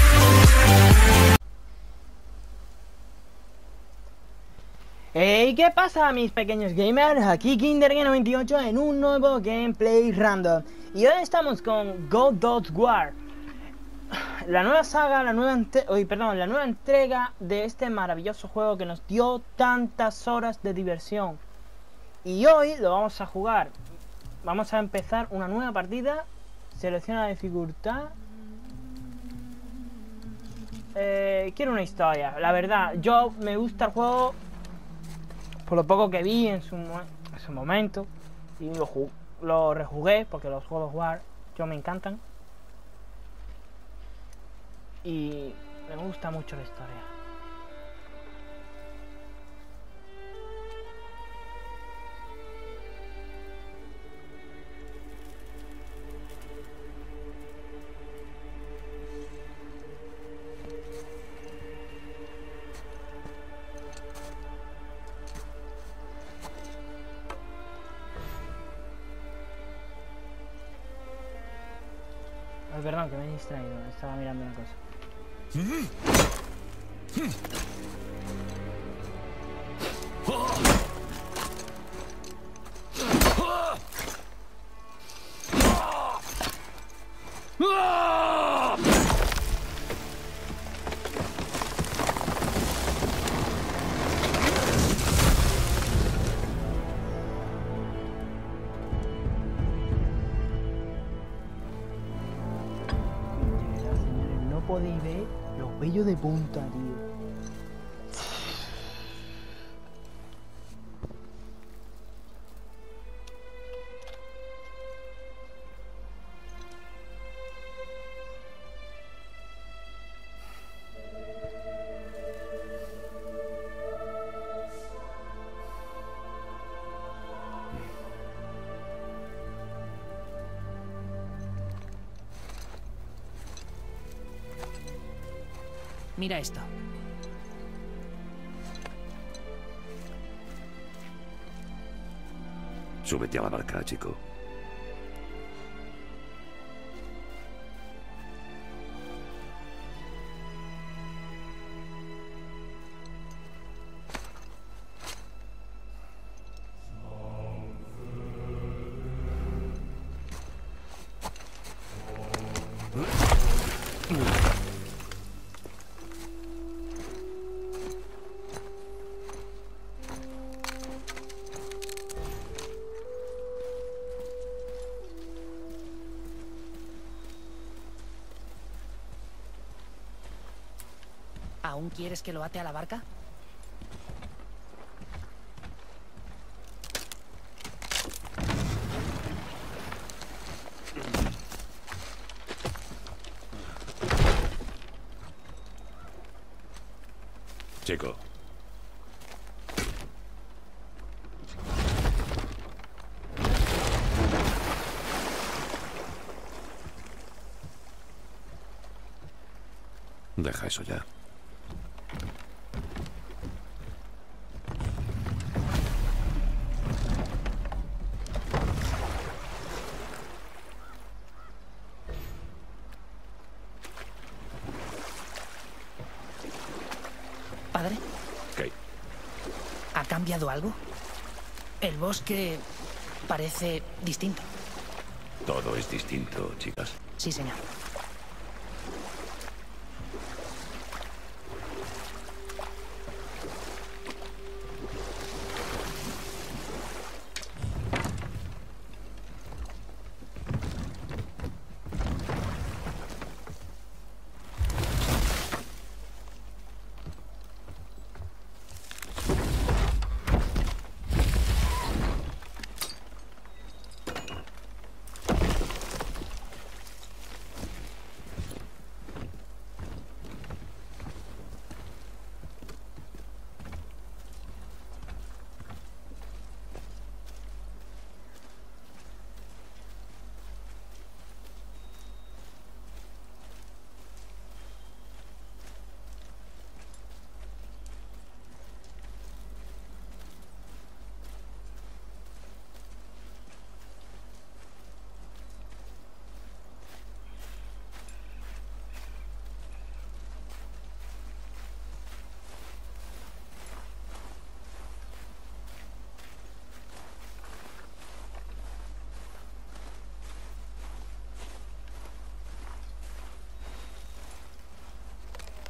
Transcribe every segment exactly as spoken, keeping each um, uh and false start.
Hey, ¿qué pasa, mis pequeños gamers? Aquí KinderGame noventa y ocho en un nuevo gameplay random. Y hoy estamos con God of War, la nueva saga, la nueva Uy, perdón, la nueva entrega de este maravilloso juego que nos dio tantas horas de diversión. Y hoy lo vamos a jugar. Vamos a empezar una nueva partida. Selecciona la dificultad. Eh, quiero una historia. La verdad, yo me gusta el juego por lo poco que vi en su, en su momento. Y lo, lo rejugué porque los God of War yo me encantan. Y me gusta mucho la historia. Ay, perdón, que me he distraído. Estaba mirando una cosa. No podéis ver los vellos de punta, tío. Mira esto. Súbete a la barca, chico. ¿Aún quieres que lo ate a la barca? Chico. Deja eso ya. ¿Padre? ¿Qué? ¿Ha cambiado algo? El bosque parece distinto. Todo es distinto, chicas. Sí, señor.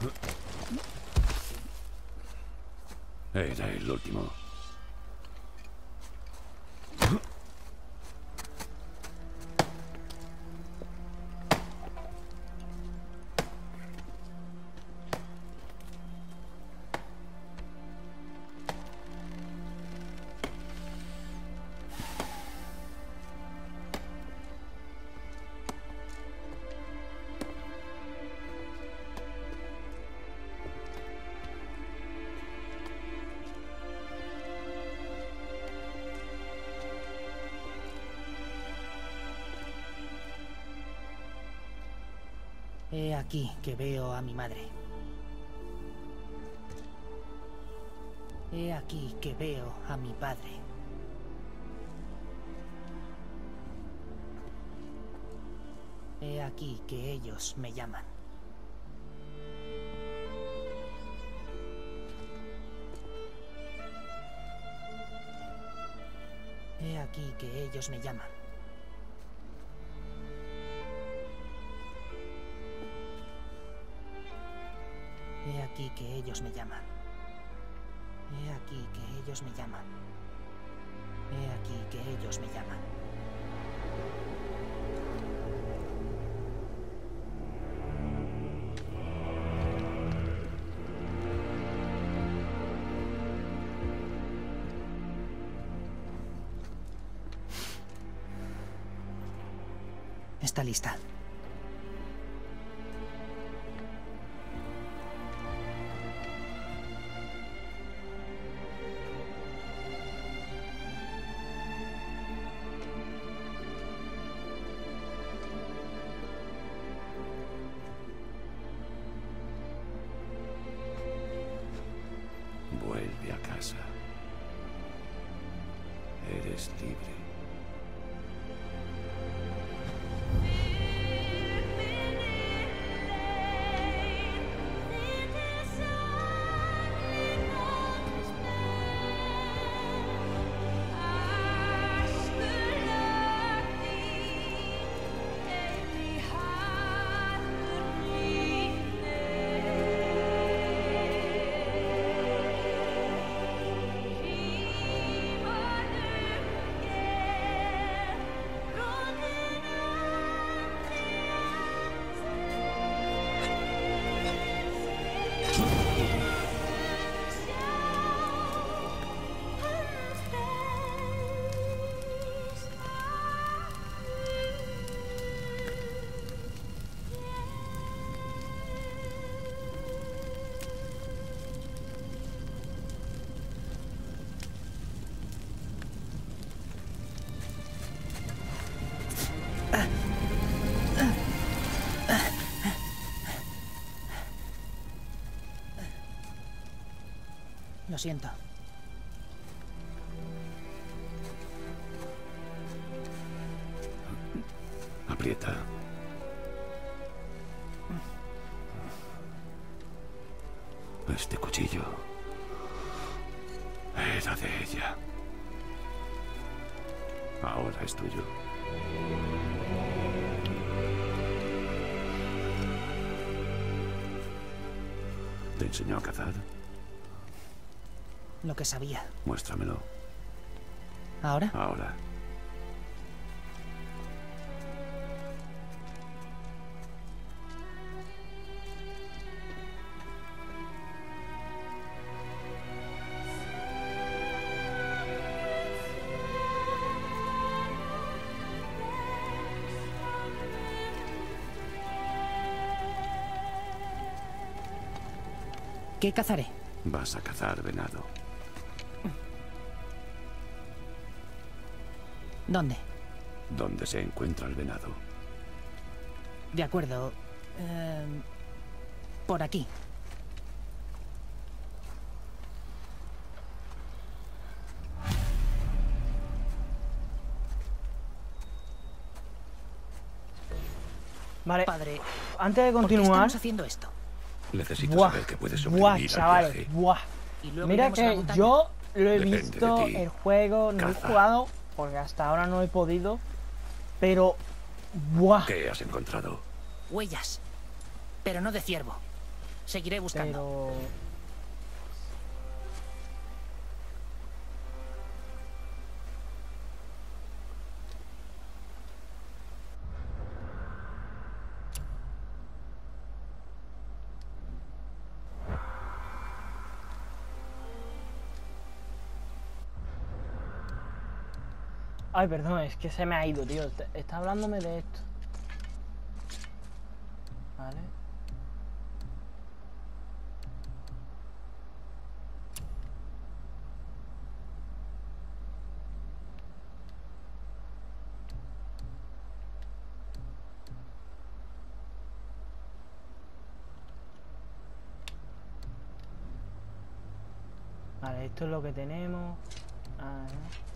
Era el último. He aquí que veo a mi madre. He aquí que veo a mi padre. He aquí que ellos me llaman. He aquí que ellos me llaman. He aquí que ellos me llaman. He aquí que ellos me llaman. He aquí que ellos me llaman. Está lista. Vuelve a casa. Eres libre. Lo siento. Aprieta. Este cuchillo era de ella. Ahora es tuyo. ¿Te enseñó a cazar? Lo que sabía. Muéstramelo. ¿Ahora? Ahora. ¿Qué cazaré? Vas a cazar venado. ¿Dónde? Donde se encuentra el venado. De acuerdo. Eh, por aquí. Vale, Padre, antes de ¿por qué continuar... estamos haciendo esto? Necesito Buah, saber que puedes buah, sobrevivir al chavales, viaje. buah. Y luego Mira iremos a la que montaña. yo lo he Depende visto, de ti. el juego, no he Caza. jugado, porque hasta ahora no he podido, pero... Buah, ¿Qué has encontrado? Huellas. Pero no de ciervo. Seguiré buscando. Pero... Ay, perdón, es que se me ha ido, tío. Está hablándome de esto. Vale. Vale, esto es lo que tenemos. Ah, ¿no?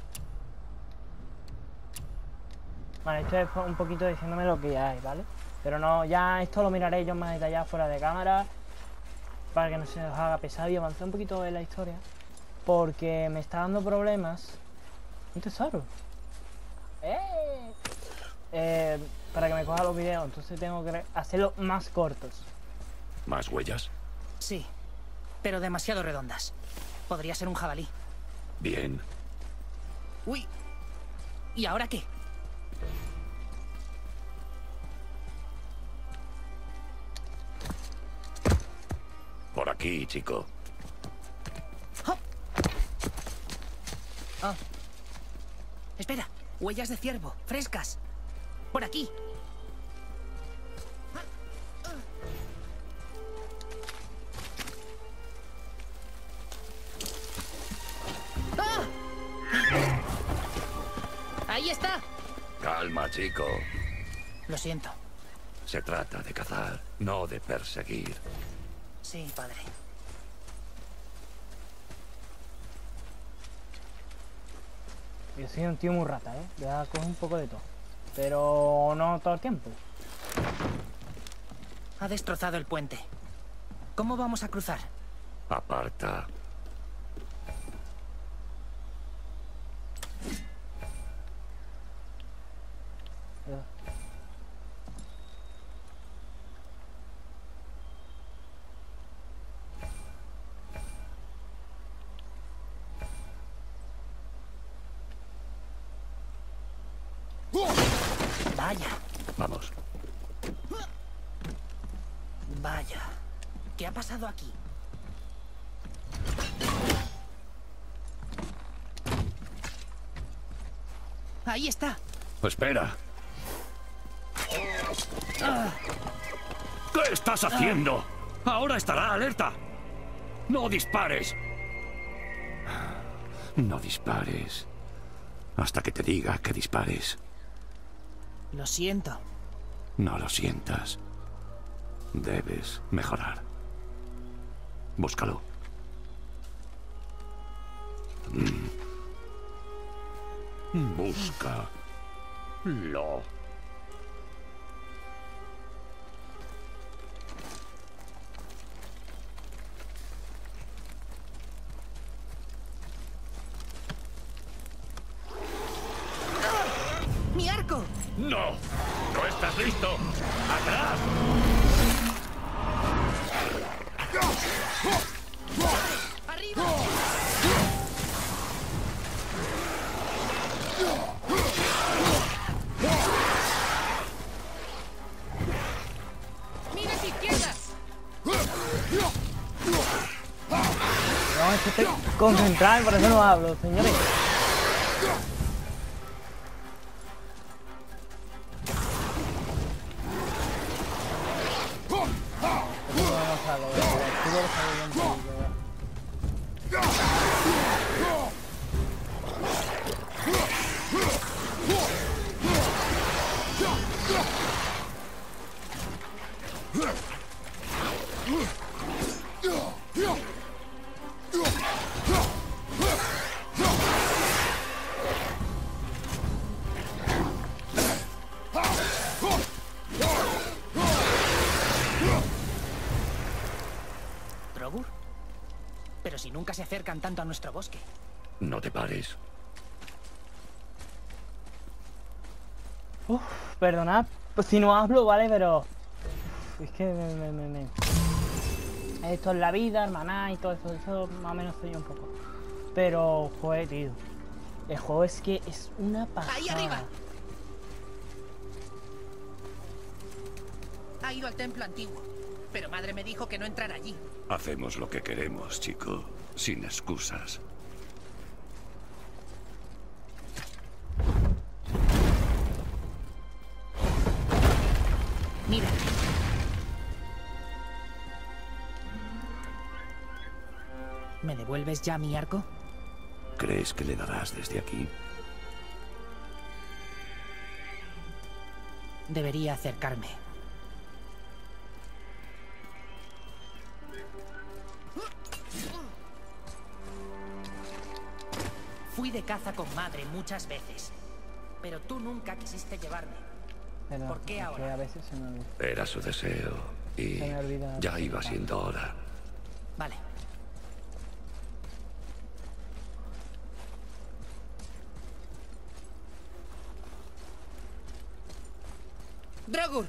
Vale, esto es un poquito diciéndome lo que hay, ¿vale? Pero no, ya esto lo miraré yo más detallado fuera de cámara para que no se nos haga pesado y avanzar un poquito en la historia, porque me está dando problemas. Un tesoro. ¡Eh! Eh, para que me coja los videos, entonces tengo que hacerlos más cortos. ¿Más huellas? Sí, pero demasiado redondas. Podría ser un jabalí. Bien. Uy. ¿Y ahora qué? Por aquí, chico. ¡Oh! Oh. Espera, huellas de ciervo, frescas. Por aquí. ¡Ah! Ahí está. Calma, chico. Lo siento. Se trata de cazar, no de perseguir. Sí, padre. Yo soy un tío muy rata, ¿eh? Voy a coger un poco de todo. Pero no todo el tiempo. Ha destrozado el puente. ¿Cómo vamos a cruzar? Aparta. Vaya, Vamos. vaya. ¿Qué ha pasado aquí? Ahí está. Espera. ¿Qué estás haciendo? Ahora estará alerta. No dispares. No dispares. Hasta que te diga que dispares. Lo siento. No lo sientas. Debes mejorar. Búscalo. Búscalo. ¡Mi arco! ¡No! ¡No estás listo! ¡Atrás! ¡Arriba! ¡Mira a tu izquierda! No, es que estoy concentrado y por eso no hablo, señores. Vamos a lo de el escudo lo sabe bien, pero- ¿Drogur? Pero si nunca se acercan tanto a nuestro bosque. No te pares. Uf, perdonad, pues si no hablo, vale, pero... Es que me... me, me, me... Esto es la vida, hermana y todo eso, eso más o menos soy un poco. Pero, joder, tío. El juego es que es una pasada. ¡Ahí arriba! Ha ido al templo antiguo, pero madre me dijo que no entrara allí. Hacemos lo que queremos, chico. Sin excusas. Mira. ¿Me devuelves ya mi arco? ¿Crees que le darás desde aquí? Debería acercarme. Fui de caza con madre muchas veces, pero tú nunca quisiste llevarme. Pero, ¿Por qué es ahora? que a veces se me olvida. Era su deseo y Se me olvida. ya iba siendo hora. Vale. ¡Dragur!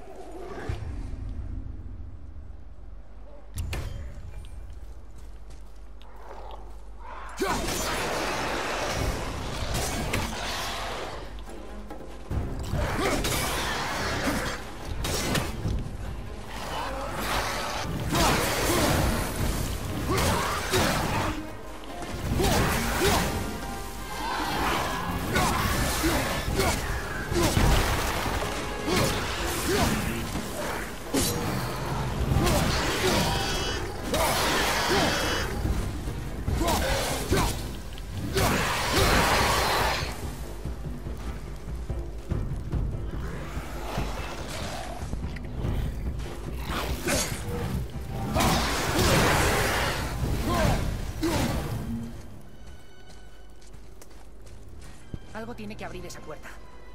Algo tiene que abrir esa puerta.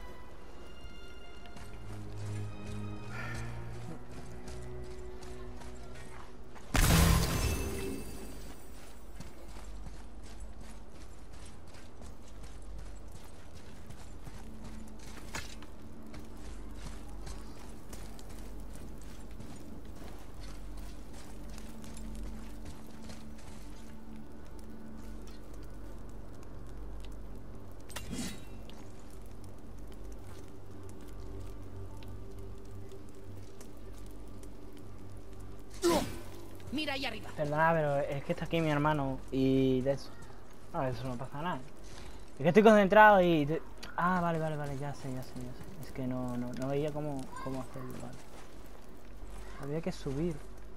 Mira ahí arriba. Perdona, pero es que está aquí mi hermano y de eso. No, de eso no pasa nada. Es que estoy concentrado y... te- Ah, vale, vale, vale, ya sé, ya sé, ya sé. Es que no, no, no veía cómo, cómo hacerlo, vale. Había que subir.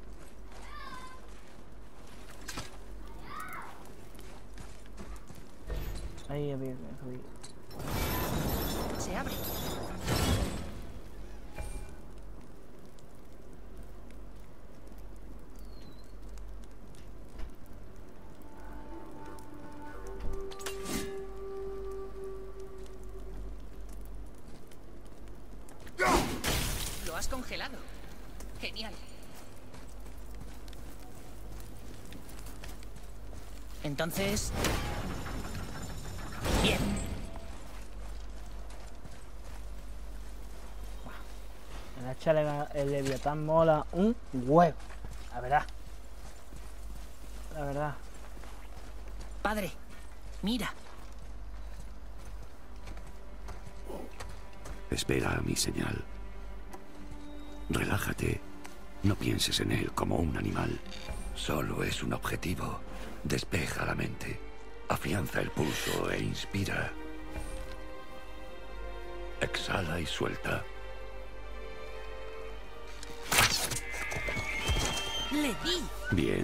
Ahí había que subir. Se abre. Lo has congelado. Genial. Entonces... Bien. El hacha lega- el Leviatán mola un huevo. La verdad. La verdad. Padre, mira. Espera a mi señal. Relájate. No pienses en él como un animal. Solo es un objetivo. Despeja la mente. Afianza el pulso e inspira. Exhala y suelta. Le di. Bien.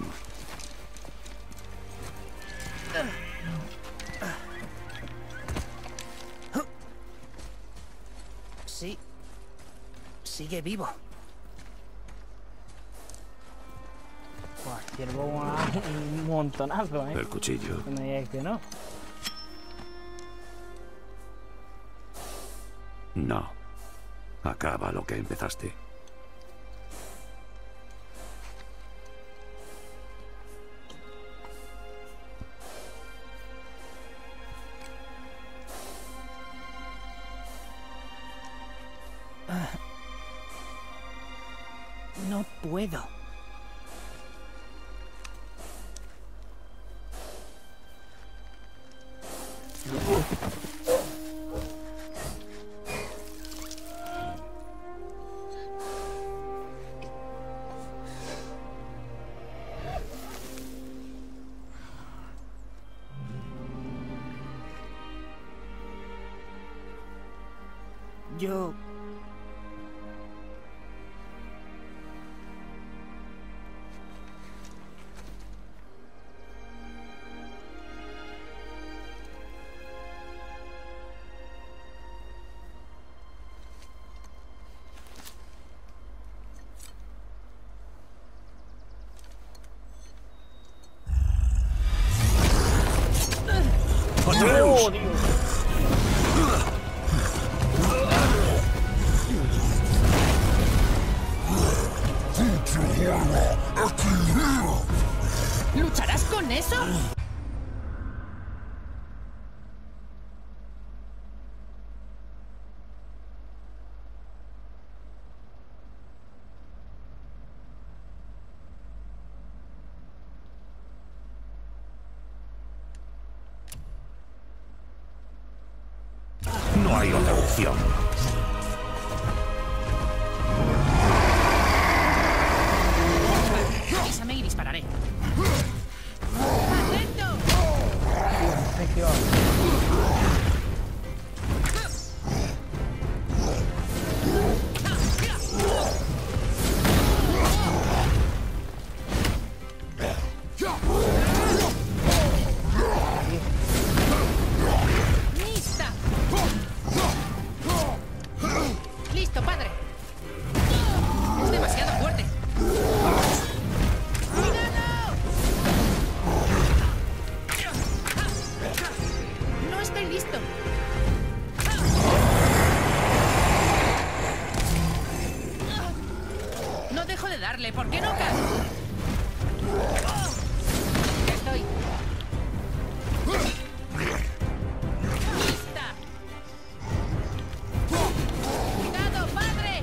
Sí. Sigue vivo. Buah, el ciervo mola un montonazo, eh. El cuchillo. No me digáis que no. No. Acaba lo que empezaste. No puedo. Yo... ¡Oh, Dios! ¿Lucharás con eso? No hay otra opción. Avísame y dispararé. ¡Atento! ¡Lista! ¡Listo, padre! Es demasiado fuerte. ¡No estoy listo! No dejo de darle, ¿por qué no cae? Ya estoy. ¡Lista! ¡Cuidado, padre!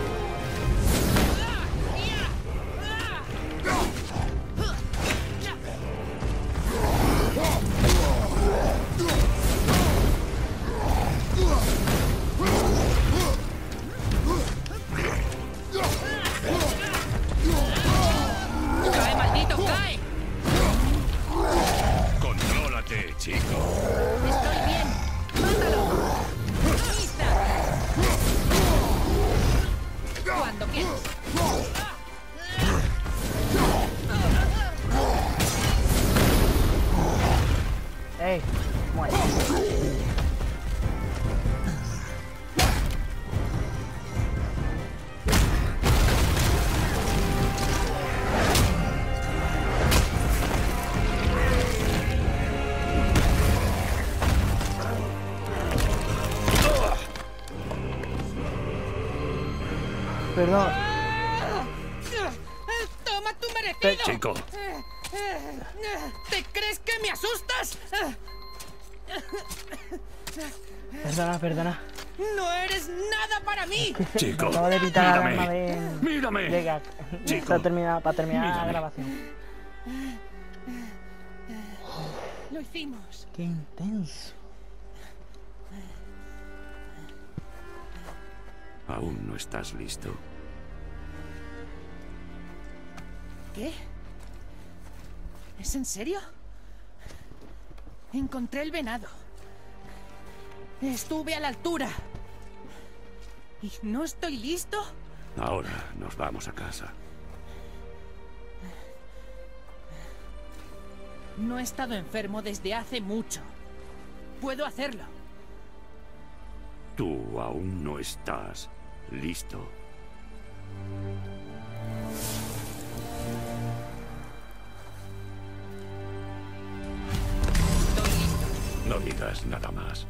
¡Cae, maldito, cae! Contrólate, chico. Estoy bien. ¡Mátalo! ¡Lista! Cuando quieras. ¡Ey! Muere. Perdón. ¡Toma tu merecido! Chico, ¿Te crees que me asustas? Perdona, perdona. ¡No eres nada para mí! chico, Acabo de quitar la mírame. arma de... Mírame. de gag. Chico. Está terminado, para terminar la Mírame. grabación. Lo hicimos. Qué intenso. Aún no estás listo. ¿Qué? ¿Es en serio? Encontré el venado. Estuve a la altura. ¿Y no estoy listo? Ahora nos vamos a casa. No he estado enfermo desde hace mucho. Puedo hacerlo. Tú aún no estás listo. Estoy listo. No digas nada más.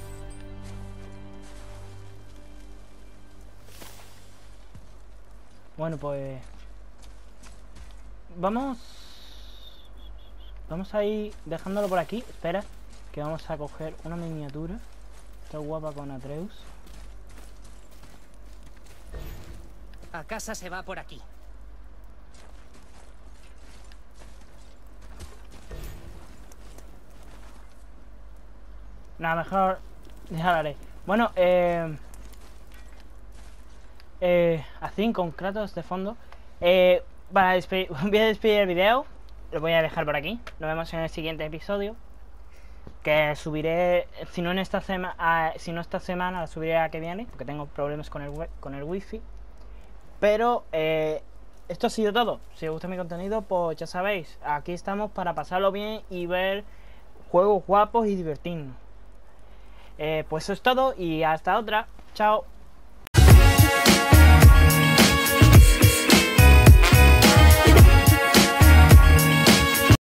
Bueno, pues... Vamos... Vamos a ir dejándolo por aquí. Espera, que vamos a coger una miniatura. Está guapa con Atreus. A casa se va por aquí. Nada, mejor dejaré. Bueno, eh... Eh... Así, con Kratos de fondo. Eh... Para despedir... Voy a despedir el video. Lo voy a dejar por aquí. Nos vemos en el siguiente episodio. que subiré, si no en esta semana, si no esta semana, la subiré a que viene, porque tengo problemas con el, con el wifi. Pero eh, esto ha sido todo. Si os gusta mi contenido, pues ya sabéis, aquí estamos para pasarlo bien y ver juegos guapos y divertirnos. Eh, pues eso es todo y hasta otra. Chao.